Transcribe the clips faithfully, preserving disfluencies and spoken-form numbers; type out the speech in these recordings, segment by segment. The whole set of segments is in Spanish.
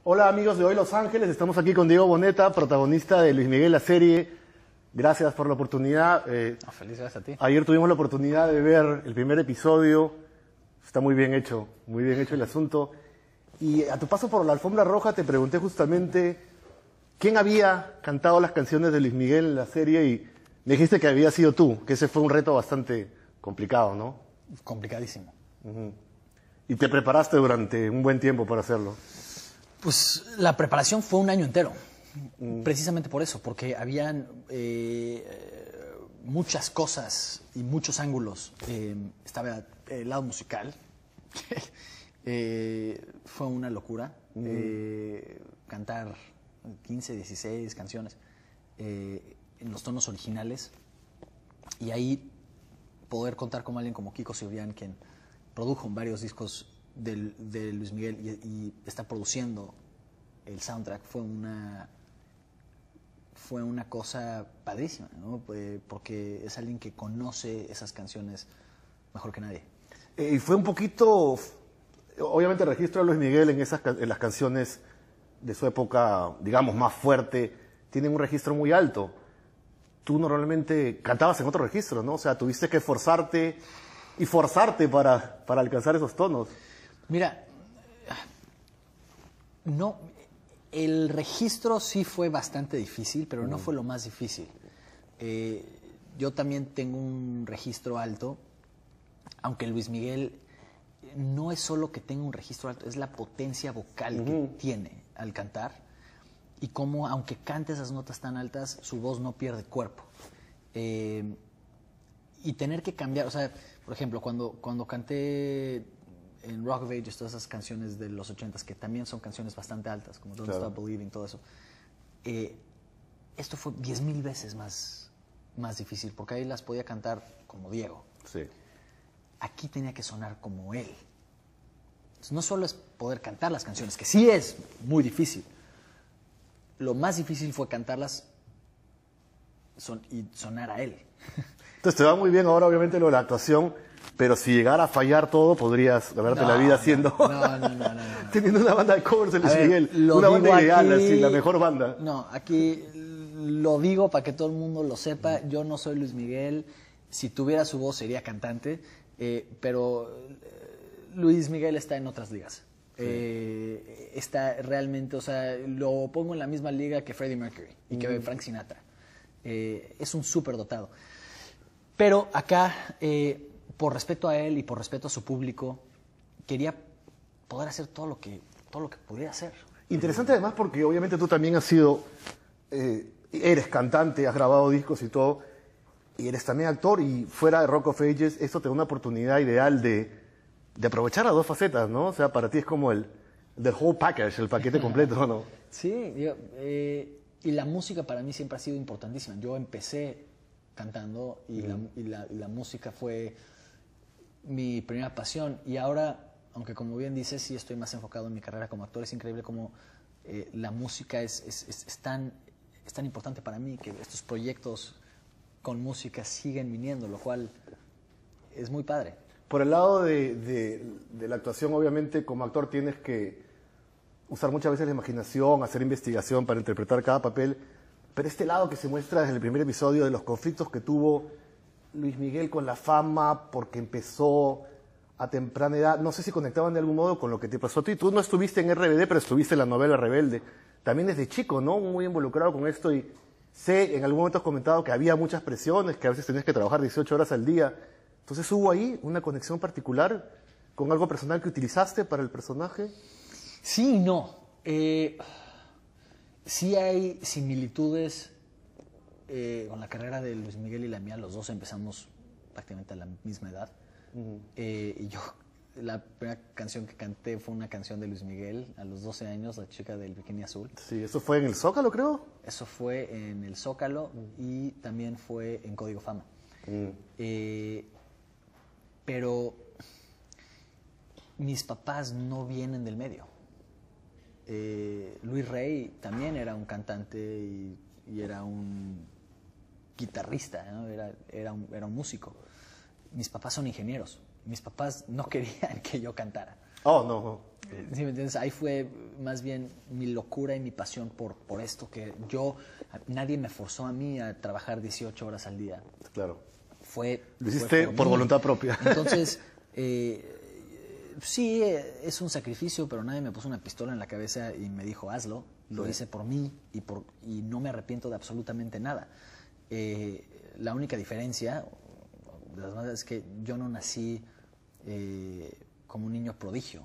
Hola amigos de Hoy Los Ángeles, estamos aquí con Diego Boneta, protagonista de Luis Miguel, la serie. Gracias por la oportunidad. Eh, oh, feliz gracias a ti. Ayer tuvimos la oportunidad de ver el primer episodio. Está muy bien hecho, muy bien hecho el asunto. Y a tu paso por la alfombra roja te pregunté justamente quién había cantado las canciones de Luis Miguel en la serie y me dijiste que había sido tú, que ese fue un reto bastante complicado, ¿no? Complicadísimo. Uh-huh. Y te preparaste durante un buen tiempo para hacerlo. Pues la preparación fue un año entero, mm. precisamente por eso, porque habían eh, muchas cosas y muchos ángulos. Eh, estaba el lado musical, eh, fue una locura, mm. eh, cantar quince, dieciséis canciones eh, en los tonos originales y ahí poder contar con alguien como Kiko Cibrián, quien produjo varios discos de, de Luis Miguel y, y está produciendo el soundtrack, fue una fue una cosa padrísima, ¿no? Eh, porque es alguien que conoce esas canciones mejor que nadie. Eh, y fue un poquito, obviamente el registro de Luis Miguel en, esas, en las canciones de su época, digamos, más fuerte, tienen un registro muy alto. Tú normalmente cantabas en otro registro, ¿no? O sea, tuviste que forzarte y forzarte para, para alcanzar esos tonos. Mira, no, el registro sí fue bastante difícil, pero no fue lo más difícil. Eh, yo también tengo un registro alto, aunque Luis Miguel no es solo que tenga un registro alto, es la potencia vocal uh-huh. que tiene al cantar y cómo, aunque cante esas notas tan altas, su voz no pierde cuerpo. Eh, y tener que cambiar, o sea, por ejemplo, cuando, cuando canté en Rock of Ages, todas esas canciones de los ochentas, que también son canciones bastante altas, como Don't claro. Stop Believing, todo eso. Eh, esto fue diez mil veces más, más difícil, porque ahí las podía cantar como Diego. Sí. Aquí tenía que sonar como él. Entonces, no solo es poder cantar las canciones, que sí es muy difícil. Lo más difícil fue cantarlas son, y sonar a él. Entonces te va muy bien ahora, obviamente, lo de la actuación. Pero si llegara a fallar todo, podrías ganarte no, la vida haciendo... No, no, no, no, no, no. Teniendo una banda de covers de Luis Miguel. Una banda ideal, aquí, así, la mejor banda. No, aquí lo digo para que todo el mundo lo sepa. Yo no soy Luis Miguel. Si tuviera su voz sería cantante. Eh, pero Luis Miguel está en otras ligas. Sí. Eh, está realmente, o sea, lo pongo en la misma liga que Freddie Mercury y mm. que Frank Sinatra. Eh, es un súper dotado. Pero acá... Eh, por respeto a él y por respeto a su público, quería poder hacer todo lo que, todo lo que pudiera hacer. Interesante además porque obviamente tú también has sido, eh, eres cantante, has grabado discos y todo, y eres también actor, y fuera de Rock of Ages, esto te da una oportunidad ideal de, de aprovechar las dos facetas, ¿no? O sea, para ti es como el the whole package, el paquete completo, ¿no? Sí, yo, eh, y la música para mí siempre ha sido importantísima. Yo empecé cantando y, mm. la, y, la, y la música fue mi primera pasión, y ahora, aunque como bien dices, sí estoy más enfocado en mi carrera como actor. Es increíble cómo eh, la música es, es, es, es, tan, es tan importante para mí, que estos proyectos con música siguen viniendo, lo cual es muy padre. Por el lado de, de, de la actuación, obviamente, como actor tienes que usar muchas veces la imaginación, hacer investigación para interpretar cada papel, pero este lado que se muestra desde el primer episodio de los conflictos que tuvo Luis Miguel con la fama, porque empezó a temprana edad, no sé si conectaban de algún modo con lo que te pasó a ti. Tú no estuviste en R B D, pero estuviste en la novela Rebelde. También desde chico, ¿no? Muy involucrado con esto, y sé, en algún momento has comentado que había muchas presiones, que a veces tenías que trabajar dieciocho horas al día. Entonces, ¿hubo ahí una conexión particular con algo personal que utilizaste para el personaje? Sí y no. Eh, sí hay similitudes Eh, con la carrera de Luis Miguel y la mía. Los dos empezamos prácticamente a la misma edad. Uh-huh. eh, y yo, la primera canción que canté fue una canción de Luis Miguel a los doce años, La chica del bikini azul. Sí, eso fue en el Zócalo, creo. Eso fue en el Zócalo uh-huh. y también fue en Código Fama. Uh-huh. eh, pero mis papás no vienen del medio. Eh, Luis Rey también era un cantante y, y era un guitarrista, ¿no? era, era, un, era un músico. Mis papás son ingenieros. Mis papás no querían que yo cantara. Oh, no, no. ¿Sí me entiendes? Ahí fue más bien mi locura y mi pasión por, por esto, que yo, nadie me forzó a mí a trabajar dieciocho horas al día. Claro. Fue, Lo hiciste fue por, por voluntad propia. Entonces, eh, sí, es un sacrificio, pero nadie me puso una pistola en la cabeza y me dijo, hazlo. Lo sí. hice por mí y, por, y no me arrepiento de absolutamente nada. Eh, la única diferencia de las maneras es que yo no nací eh, como un niño prodigio.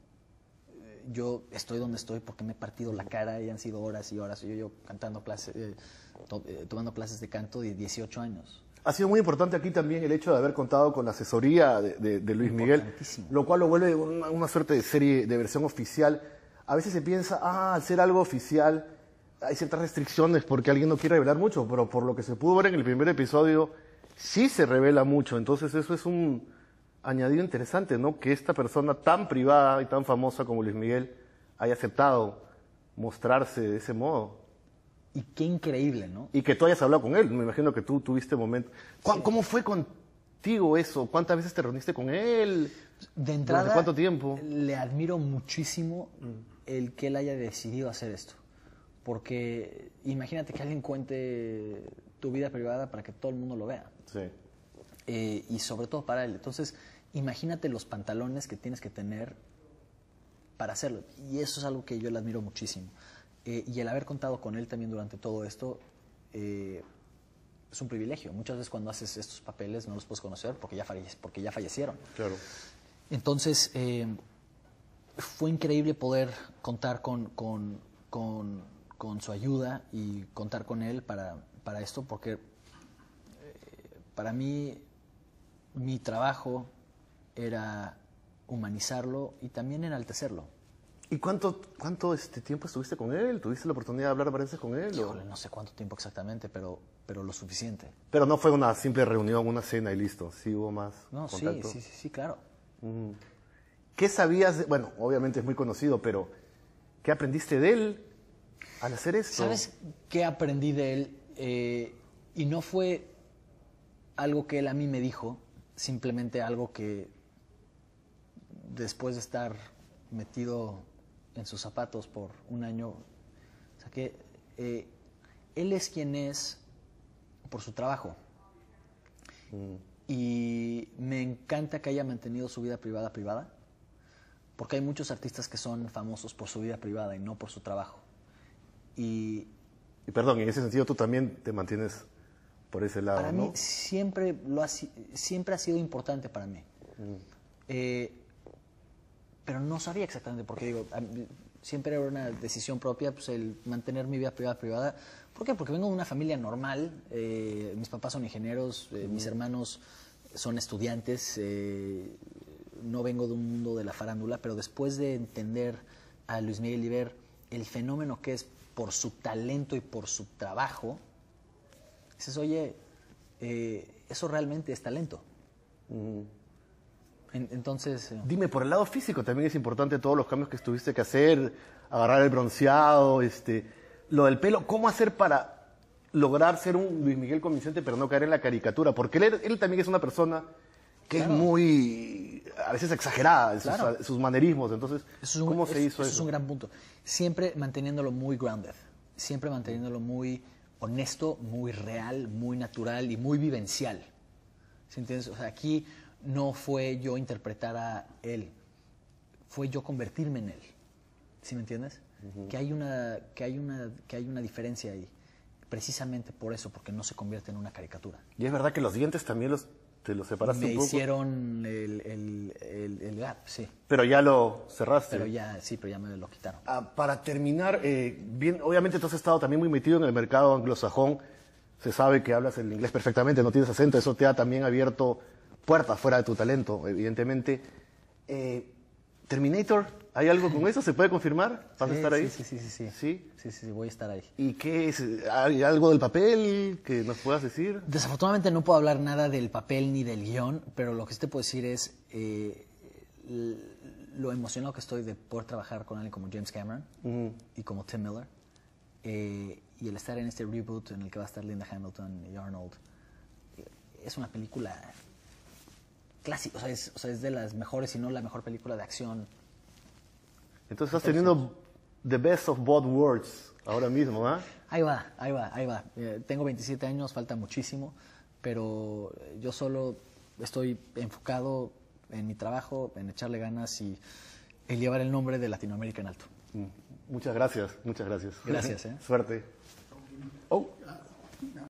Yo estoy donde estoy porque me he partido la cara y han sido horas y horas. Yo, yo cantando clases, eh, to, eh, tomando clases de canto de dieciocho años. Ha sido muy importante aquí también el hecho de haber contado con la asesoría de, de, de Luis Miguel, lo cual lo vuelve una, una suerte de serie de versión oficial. A veces se piensa, ah, al ser algo oficial hay ciertas restricciones porque alguien no quiere revelar mucho, pero por lo que se pudo ver en el primer episodio, sí se revela mucho. Entonces eso es un añadido interesante, ¿no? Que esta persona tan privada y tan famosa como Luis Miguel haya aceptado mostrarse de ese modo. Y qué increíble, ¿no? Y que tú hayas hablado con él. Me imagino que tú tuviste momento. Sí. ¿Cómo fue contigo eso? ¿Cuántas veces te reuniste con él? De entrada, ¿Durante cuánto tiempo? Le admiro muchísimo el que él haya decidido hacer esto. Porque imagínate que alguien cuente tu vida privada para que todo el mundo lo vea. Sí. Eh, y sobre todo para él. Entonces, imagínate los pantalones que tienes que tener para hacerlo. Y eso es algo que yo le admiro muchísimo. Eh, y el haber contado con él también durante todo esto eh, es un privilegio. Muchas veces cuando haces estos papeles no los puedes conocer porque ya, falle porque ya fallecieron. Claro. Entonces, eh, fue increíble poder contar con, con, con, con su ayuda y contar con él para, para esto, porque eh, para mí mi trabajo era humanizarlo y también enaltecerlo. ¿Y cuánto, cuánto este tiempo estuviste con él? ¿Tuviste la oportunidad de hablar varias veces con él? Híjole, no sé cuánto tiempo exactamente, pero, pero lo suficiente. Pero no fue una simple reunión, una cena y listo. Sí hubo más no, contacto. Sí, sí, sí, claro. Mm. ¿Qué sabías? De, bueno, obviamente es muy conocido, pero ¿qué aprendiste de él al hacer esto? ¿Sabes qué aprendí de él? Eh, y no fue algo que él a mí me dijo, simplemente algo que después de estar metido en sus zapatos por un año, o sea que eh, él es quien es por su trabajo. Mm. Y me encanta que haya mantenido su vida privada privada, porque hay muchos artistas que son famosos por su vida privada y no por su trabajo. Y, y perdón, en ese sentido tú también te mantienes por ese lado, para ¿no? mí siempre, lo ha, siempre ha sido importante para mí. Mm. Eh, pero no sabía exactamente, porque digo, siempre era una decisión propia, pues el mantener mi vida privada privada. ¿Por qué? Porque vengo de una familia normal, eh, mis papás son ingenieros, eh, mm. mis hermanos son estudiantes, eh, no vengo de un mundo de la farándula, pero después de entender a Luis Miguel y ver el fenómeno que es por su talento y por su trabajo, dices, oye, eh, eso realmente es talento. Mm. Entonces... Eh. Dime, por el lado físico también es importante todos los cambios que tuviste que hacer, agarrar el bronceado, este, lo del pelo, ¿cómo hacer para lograr ser un Luis Miguel convincente pero no caer en la caricatura? Porque él, él también es una persona que claro. es muy, a veces exagerada en claro. sus, sus manerismos, entonces, eso es un, ¿cómo se es, hizo eso? Eso es un gran punto. Siempre manteniéndolo muy grounded, siempre manteniéndolo muy honesto, muy real, muy natural y muy vivencial. ¿Sí entiendes? O sea, aquí... no fue yo interpretar a él, fue yo convertirme en él. ¿Sí me entiendes? Uh-huh. Que hay una, que hay una, que hay una diferencia ahí, precisamente por eso, porque no se convierte en una caricatura. Y es verdad que los dientes también los, te los separaste me un poco. Me hicieron el, el, el, el gap, sí. Pero ya lo cerraste. Pero ya, sí, pero ya me lo quitaron. Ah, para terminar, eh, bien, obviamente tú has estado también muy metido en el mercado anglosajón. Se sabe que hablas el inglés perfectamente, no tienes acento, eso te ha también abierto puertas fuera de tu talento, evidentemente. Eh, Terminator, ¿hay algo con eso? ¿Se puede confirmar? ¿Vas sí, a estar ahí? Sí, sí, sí, sí. ¿Sí? Sí, sí, sí, voy a estar ahí. ¿Y qué es? ¿Hay algo del papel que nos puedas decir? Desafortunadamente no puedo hablar nada del papel ni del guión, pero lo que sí te puedo decir es eh, lo emocionado que estoy de poder trabajar con alguien como James Cameron uh-huh. y como Tim Miller, eh, y el estar en este reboot en el que va a estar Linda Hamilton y Arnold. Es una película... clásico, o sea, es, o sea, es de las mejores, si no la mejor película de acción Entonces estás teniendo the best of both worlds ahora mismo, ¿ah? ¿eh? Ahí va, ahí va, ahí va. Eh, tengo veintisiete años, falta muchísimo, pero yo solo estoy enfocado en mi trabajo, en echarle ganas y en llevar el nombre de Latinoamérica en alto. Muchas gracias, muchas gracias. Gracias, ¿eh? Suerte. Oh.